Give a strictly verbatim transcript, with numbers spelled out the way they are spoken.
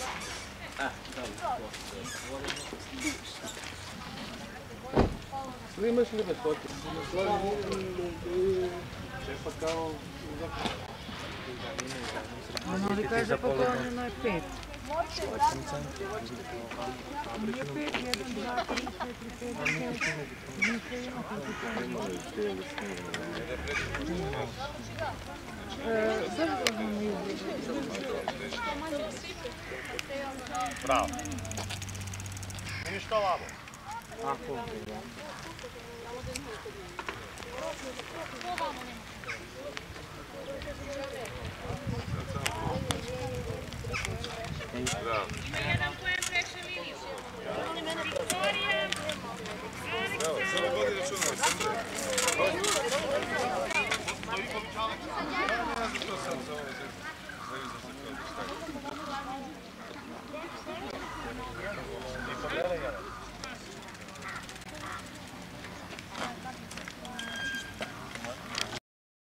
Imaš li visoke? Čepa kao... Ono li kaže poklonjeno je pet. Nije pet, jedan, dva, tri, četiri, pet, šest. Niste ima kako to. Zašto nam ne izgleda? Bravo. I ništa lavo. Ako je. Bravo.